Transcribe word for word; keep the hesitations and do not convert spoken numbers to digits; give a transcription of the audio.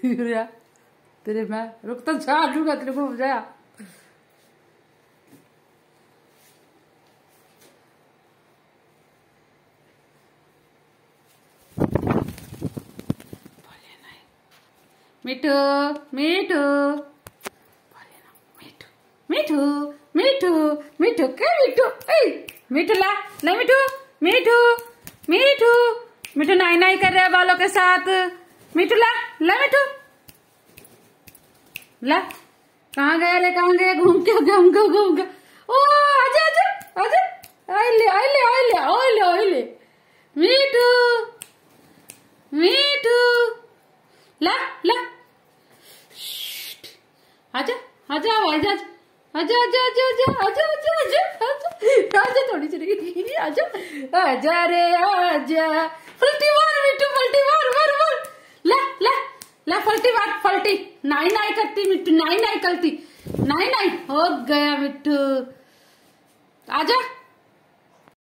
तेरे मैं रुक तो जा दूंगा तेरे को बजाया। मिठू मिठू मिठू मिठू मिठू मिठू क्या मिठू मिठू ला नहीं मिठू मिठू मिठू मिठू नाई नाई कर रहा है बालों के साथ। मिठू ला ला मिठू ला कहाँ गया ले कहाँ गया घूम के घूम के घूम के ओ आजा आजा आजा आइले आइले आइले आइले आइले मिठू मिठू ला ला आजा आजा आजा आजा आजा आजा आजा आजा आजा आजा आजा थोड़ी सी आजा आजा रे आजा पलटी मार मिट्टू पलटी मार मार मार ला ला ला पलटी मार पलटी नाई नाई करती मिट्टू नाई नाई करती नाई नाई हो गया मिट्टू आजा।